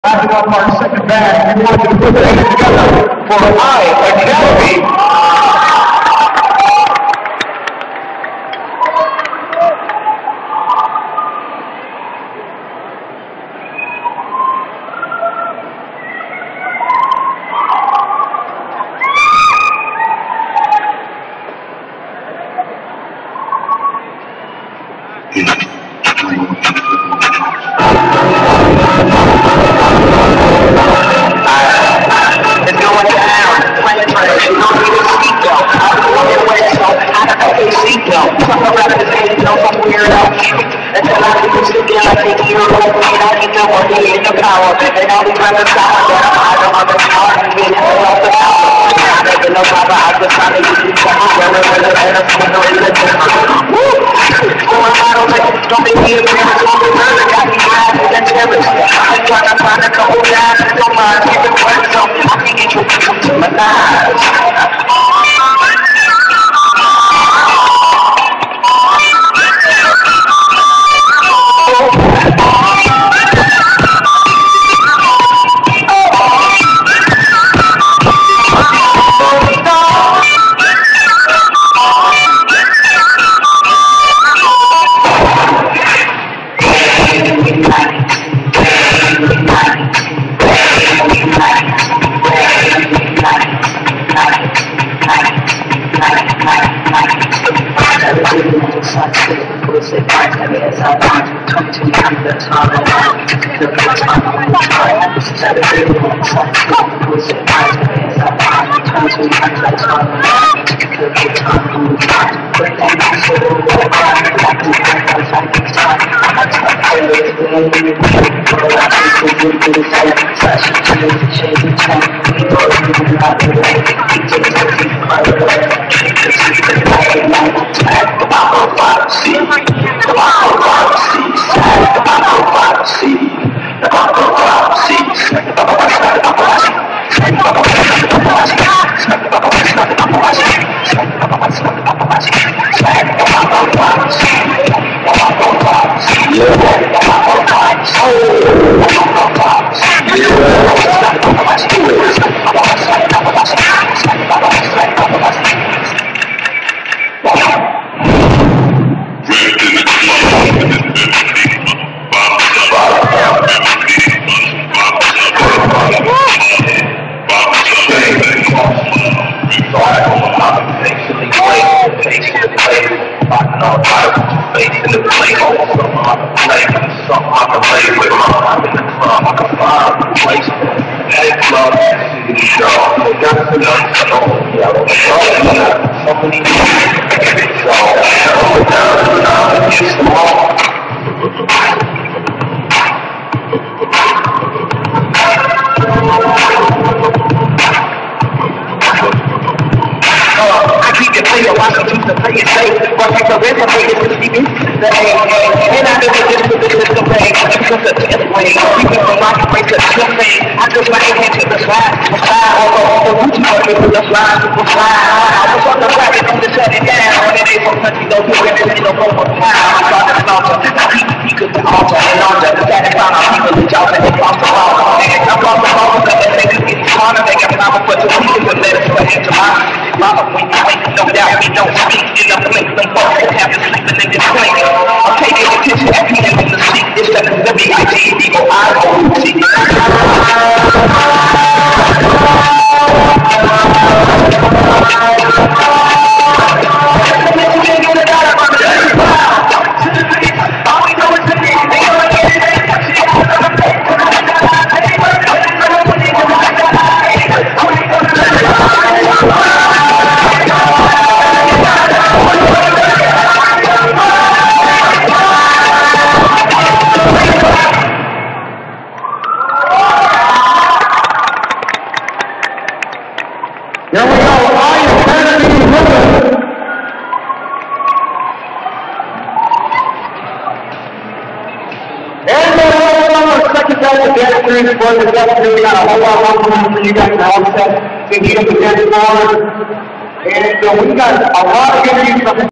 Wrapping up our second band, we want you to put your hands together for I Academy. Until I can just get like a hero, and I need the money and the power, and all these rappers sound that I don't understand, and get off the power. I'm making no papa, I just try to get you something, and I'm single in the different. Woo! So I'm not on it, don't make me a parent, don't be murder, got me mad, and terrorist. I'm trying to find a couple guys, and don't mind, giving words, so I can get you to my lives. We got a whole lot of room for you guys to all set. We need to get forward. And so we got a lot of interviews from